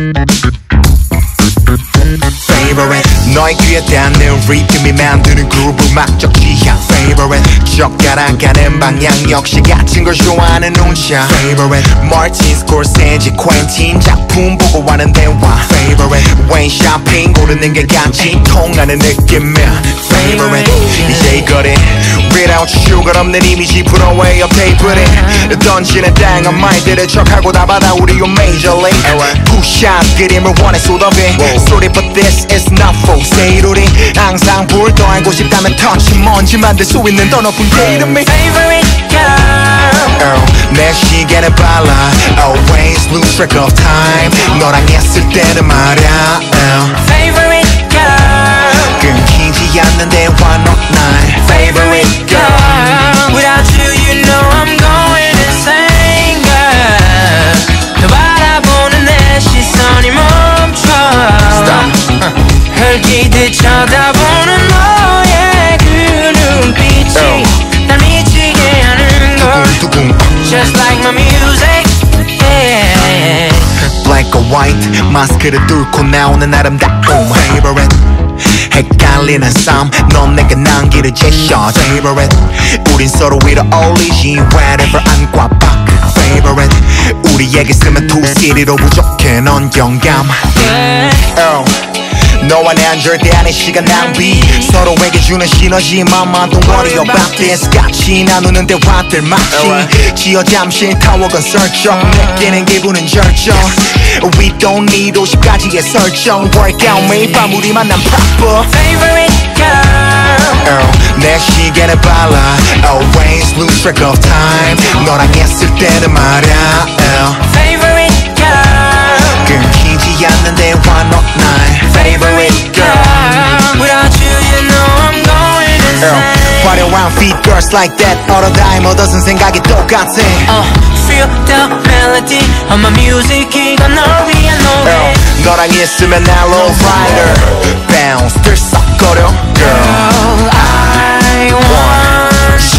Favorite 너의 귀에 닿는 리듬이 만드는 그룹 음악적 취향 Favorite 젓가락가는 방향 역시 같은 걸 좋아하는 눈차 Favorite Martin Scorsese Quentin 작품 보고 하는 대화 Favorite Wayne 쇼핑 고르는 게 같이 통하는 느낌이야 Favorite 이제 이거래 Without you 걸 없는 이미지 프로웨이 업데이트해 던지는 다양한 말들을 척하고 다 받아 우리 요 Major League Push out 그림을 원해 쏟아배 Sorry but this is not for sale 우리 항상 불 더 알고 싶다면 touch 먼지 만들 수 있는 더 높은 게 이름이 Favorite girl 내 시계는 빨라 Always lose track of time 너랑 있을 때는 말야 Favorite girl 끊기지 않는 대화 너 나의 Favorite girl Without you you know I'm going insane girl 너 바라보는 내 시선이 멈춰 혈기듯 쳐다보는 너의 그 눈빛이 날 미치게 하는 걸 Just like my music yeah. Black or white 마스크를 뚫고 나오는 아름다움 Favorite 헷갈리는 삶 넌 내게 난기를 제셔 Favorite 우린 서로 위로 어울리지 Wherever 안과 밖 Favorite 우리에게 쓰면 two city로 부족해 넌 영감 너와 난 절대 아닌 시간 낭비 서로에게 주는 시너지 Mama don't worry about this 같이 나누는 대화들 마치 지어 잠실 타워건 설정 느끼는 기분은 절정 We don't need 50가지의 설정 Workout 매일 밤 우리 만난 proper Favorite girl 내 시계는 빨라 Always lose track of time 너랑 있을 때는 말야 Favorite girl 끊기지 않는 대화 너 나의 Favorite girl Without you you know I'm going insane 화려한 feet girls like that all the time 얻어쓴 생각이 똑같아 Feel the melody of my music 이건 널 위한 노래 너랑 있으면 날 low rider Bounce 들썩거려 Girl I want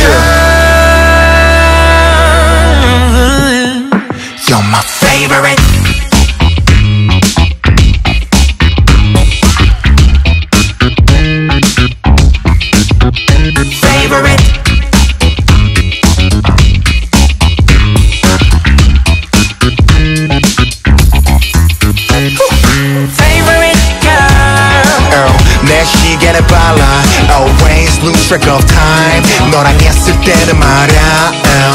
you You're my favorite Favorite Favorite girl 내 시계는 빨라 Always lose track of time 너랑 있을 때는 말야